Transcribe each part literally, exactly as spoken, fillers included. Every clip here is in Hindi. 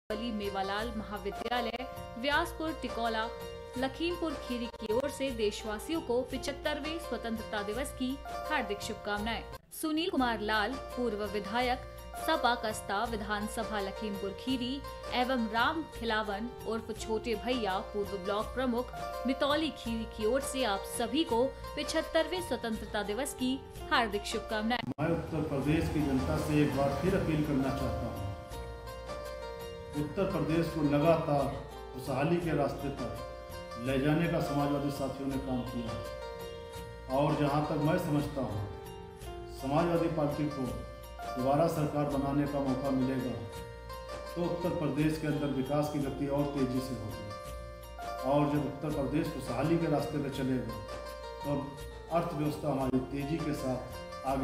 अली मेवालाल महाविद्यालय व्यासपुर टिकोला लखीमपुर खीरी की ओर से देशवासियों को पिछहत्तरवें स्वतंत्रता दिवस की हार्दिक शुभकामनाएं। सुनील कुमार लाल, पूर्व विधायक सपा कस्ता विधानसभा लखीमपुर खीरी एवं राम खिलावन उर्फ छोटे भैया, पूर्व ब्लॉक प्रमुख मितौली खीरी की ओर से आप सभी को पिछहत्तरवें स्वतंत्रता दिवस की हार्दिक शुभकामनाएं। मैं उत्तर प्रदेश की जनता से एक बार फिर अपील करना चाहता हूँ। उत्तर प्रदेश को लगातार खुशहाली के रास्ते पर ले जाने का समाजवादी साथियों ने काम किया और जहाँ तक मैं समझता हूँ समाजवादी पार्टी को दोबारा सरकार बनाने का मौका मिलेगा तो उत्तर प्रदेश के अंदर विकास की गति और तेजी से होगी और जब उत्तर प्रदेश खुशहाली के रास्ते पर चलेगा तो अर्थव्यवस्था हमारी तेजी के साथ आगे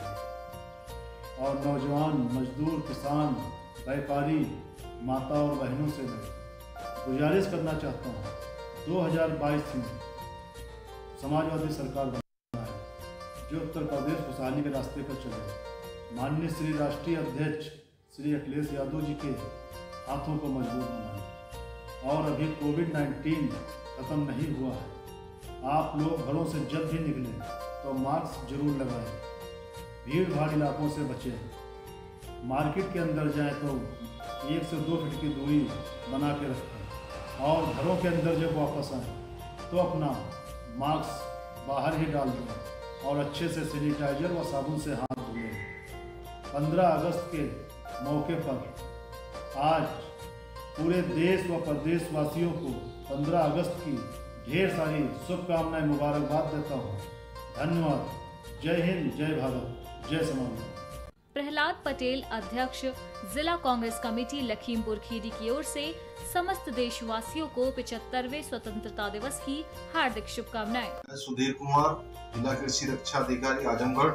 बढ़ेगी और नौजवान, मजदूर, किसान, व्यापारी, माता और बहनों से मैं गुजारिश करना चाहता हूँ दो हज़ार बाईस में समाजवादी सरकार बनना है जो उत्तर प्रदेश खुशहाली के रास्ते पर चले। माननीय श्री राष्ट्रीय अध्यक्ष श्री अखिलेश यादव जी के हाथों को मजबूत बनाए और अभी कोविड नाइन्टीन खत्म नहीं हुआ है। आप लोग घरों से जब भी निकलें तो मास्क जरूर लगाएं, भीड़ भाड़ इलाकों से बचें, मार्केट के अंदर जाएं तो एक से दो फीट की दूरी बना के रखें और घरों के अंदर जब वापस आएँ तो अपना मास्क बाहर ही डाल दें और अच्छे से सैनिटाइजर व साबुन से हाथ धोएं। पंद्रह अगस्त के मौके पर आज पूरे देश व प्रदेश वासियों को पंद्रह अगस्त की ढेर सारी शुभकामनाएं, मुबारकबाद देता हूँ। धन्यवाद। जय हिंद, जय भारत, जय समाज। प्रहलाद पटेल, अध्यक्ष जिला कांग्रेस कमेटी लखीमपुर खीरी की ओर से समस्त देशवासियों को पिछहत्तरवें स्वतंत्रता दिवस की हार्दिक शुभकामनाएं। सुधीर कुमार, जिला कृषि रक्षा अधिकारी आजमगढ़,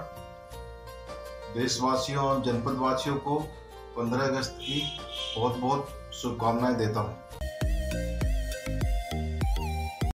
देशवासियों और जनपद वासियों को पंद्रह अगस्त की बहुत बहुत शुभकामनाएं देता हूं।